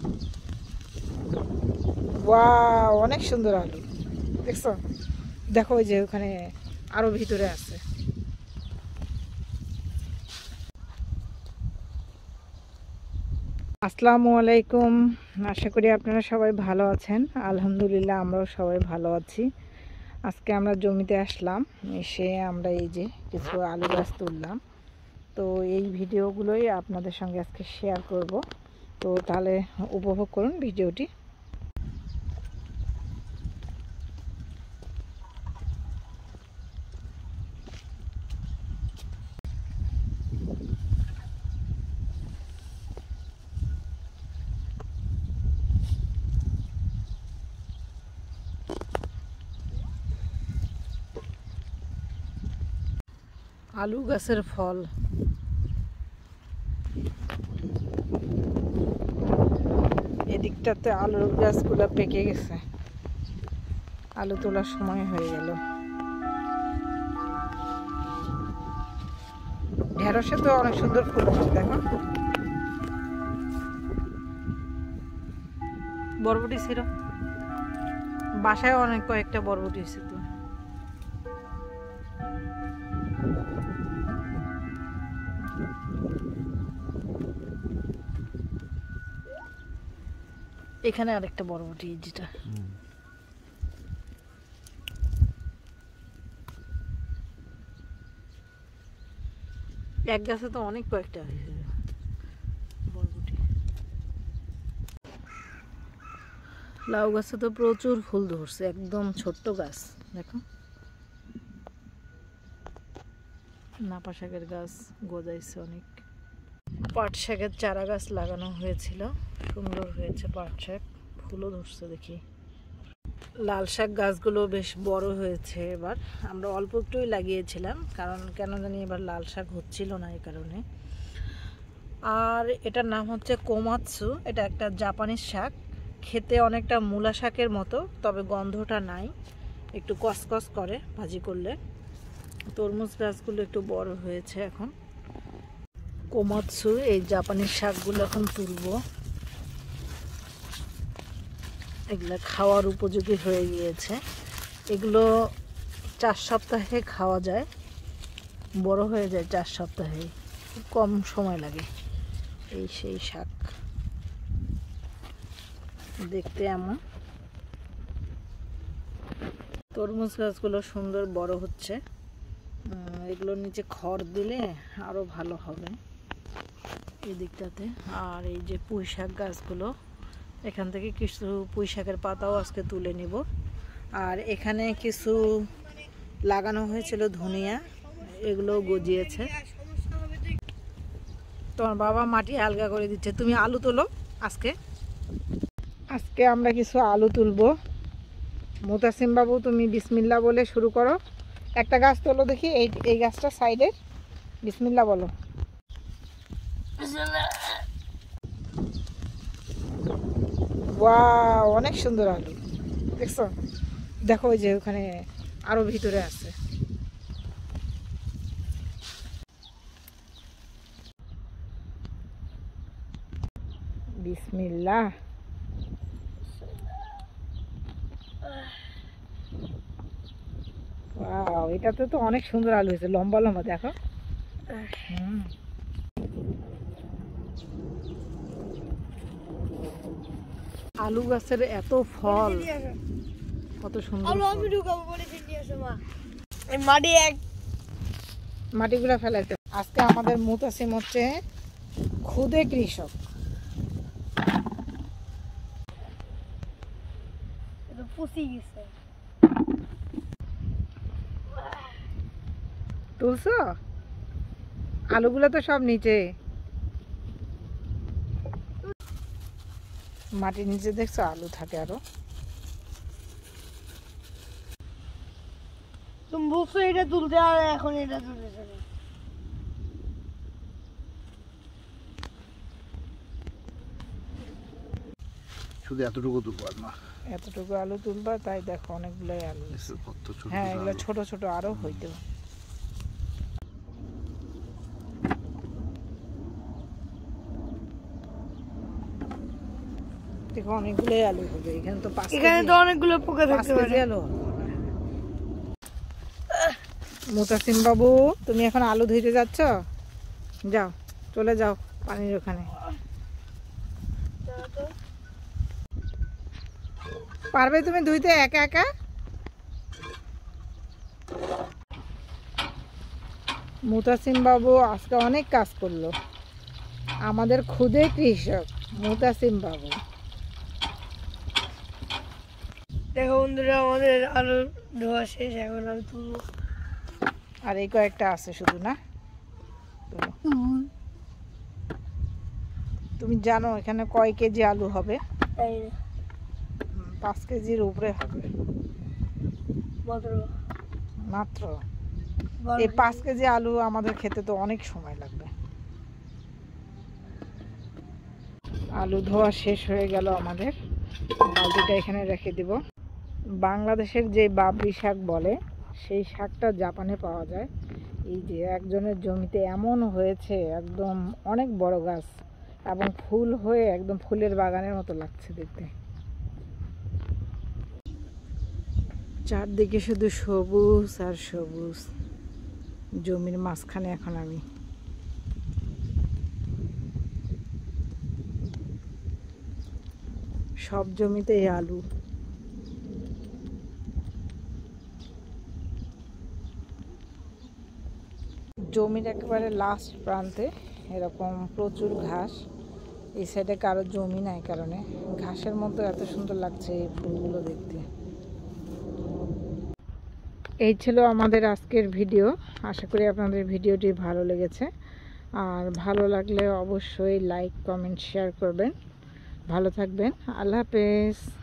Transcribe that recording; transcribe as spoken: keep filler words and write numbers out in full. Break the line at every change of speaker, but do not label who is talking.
Wow, অনেক সুন্দর আলু দেখছো। দেখো ওই যে ওখানে আরো ভিতরে আছে। আসসালামু আলাইকুম, আশা করি আপনারা সবাই ভালো আছেন। আলহামদুলিল্লাহ আমরাও সবাই ভালো আছি। আজকে আমরা জমিতে আসলাম, এসে আমরা এই যে কিছু আলু গাছ তুললাম। তো এই ভিডিওগুলোই আপনাদের সঙ্গে আজকে শেয়ার করব। তো তাহলে উপভোগ করুন ভিডিওটি। আলু গাছের ফল, এদিকটাতে আলুর গাছগুলো পেকে গেছে, আলু তোলার সময় হয়ে গেল। ঢেঁড়সে তো অনেক সুন্দর ফুল হচ্ছে, দেখো। বরবটি ছিল বাসায়, অনেক কয়েকটা বরবটি হয়েছে। তো এখানে আরেকটা বরবটি, যেটা এক গাছে তো অনেক কয়েকটা হয়েছে বরবটি। লাউ গাছে তো প্রচুর ফুল ধরছে, একদম ছোট্ট গাছ, দেখো। নাপা শাকের গাছ গজাইছে অনেক। পাট শাকের চারা গাছ লাগানো হয়েছিল, সুন্দর হয়েছে পাট শাক, ফুলও ধরছে দেখি। লাল শাক গাছগুলো বেশ বড় হয়েছে এবার। আমরা অল্প একটুই লাগিয়েছিলাম, কারণ কেন জানি এবার লাল শাক হচ্ছিল না এই কারণে। আর এটার নাম হচ্ছে কোমাৎসু। এটা একটা জাপানিজ শাক, খেতে অনেকটা মূলা শাকের মতো, তবে গন্ধটা নাই, একটু কসকস করে ভাজি করলে। তরমুজ গাছগুলো একটু বড় হয়েছে এখন। কোমাৎসু এই জাপানিজ শাকগুলো এখন তুলবো, এগুলো খাওয়ার উপযোগী হয়ে গিয়েছে। এগুলো চার সপ্তাহে খাওয়া যায়, বড় হয়ে যায় চার সপ্তাহে, খুব কম সময় লাগে। এই সেই শাক, দেখতে এমন। তরমুজ গাছগুলো সুন্দর বড় হচ্ছে, এগুলোর নিচে খড় দিলে আরো ভালো হবে এই দিকটাতে। আর এই যে পুঁই শাক গাছগুলো, এখান থেকে কিছু পুঁই শাকের পাতাও আজকে তুলে নিব। আর এখানে কিছু লাগানো হয়েছিল ধনিয়া, এগুলো গজিয়েছে। তোমার বাবা মাটি আলগা করে দিচ্ছে, তুমি আলু তোলো। আজকে আজকে আমরা কিছু আলু তুলবো। মুতাসিম বাবু, তুমি বিসমিল্লাহ বলে শুরু করো। একটা গাছ তোলো দেখি, এই এই গাছটা সাইডের, বিসমিল্লাহ বলো। ওয়াও, অনেক সুন্দর আলু দেখছো। দেখো ওই যে ওখানে আরো ভিতরে আছে। বিসমিল্লাহ। ওয়াও, এটাতে তো অনেক সুন্দর আলু হয়েছে, লম্বা লম্বা, দেখো। হুম, আলু গাছের এত ফল, কত সুন্দর। মাটিগুলা ফেলাইতে। আজকে আমাদের মুতাসিম হচ্ছে খুদে কৃষক। তুলছো আলুগুলো তো সব নিচে, মাটির নিচে দেখছো আলু থাকে আরো।
তুমি বলছো এটা তুলতে, আর এখন এটা তুলতেছে না।
শুধু এতটুকু তুলবো না,
এতটুকু আলু তুলবা, তাই দেখো অনেকগুলোই আলু। হ্যাঁ, এগুলো ছোট ছোট আরো হইতো। দেখো অনেকগুলোই আলু হবে এখানে তো পাঁচ
এখানে
কেজি
তো অনেকগুলো পোকা
পাঁচ
থাকতে
কেজি
পারে।
আলু হবে মনে হয়। মুতাসিম বাবু তুমি এখন আলু ধুইতে যাচ্ছ? যাও, চলে যাও পানির ওখানে। পারবে তুমি ধুইতে একা একা? মুতাসিম বাবু আজকে অনেক কাজ করলো, আমাদের খুদে কৃষক মুতাসিম বাবু।
দেখো বন্ধুরা, আমাদের আলু ধোয়া শেষ, এখন আলু তুলবো।
আর এই কয়েকটা আছে শুধু না? তুমি জানো এখানে কয় কেজি আলু হবে?
তাই না?
হুম, পাঁচ কেজির উপরে হবে
মাত্র
মাত্র।
বারো
এই
কেজি।
পাঁচ কেজি আলু আমাদের খেতে তো অনেক সময় লাগবে। আলু ধোয়া শেষ হয়ে গেল আমাদের, বালতিটা এখানে রেখে দিব। বাংলাদেশের যে বাবরি শাক বলে সেই শাকটা জাপানে পাওয়া যায়। এই যে একজনের জমিতে এমন হয়েছে, একদম অনেক বড় গাছ এবং ফুল হয়ে একদম ফুলের বাগানের মতো লাগছে দেখতে। চারদিকে শুধু সবুজ আর সবুজ। জমির মাঝখানে এখন আমি। সব জমিতেই আলু। জমির একেবারে লাস্ট প্রান্তে এরকম প্রচুর ঘাস। এই সাইডে কারো জমি নাই কারণে ঘাসের মধ্যে এত সুন্দর লাগছে এই ফুলগুলো দেখতে। এই ছিল আমাদের আজকের ভিডিও। আশা করি আপনাদের ভিডিওটি ভালো লেগেছে। আর ভালো লাগলে অবশ্যই লাইক কমেন্ট শেয়ার করবেন। ভালো থাকবেন। আল্লাহ হাফেজ।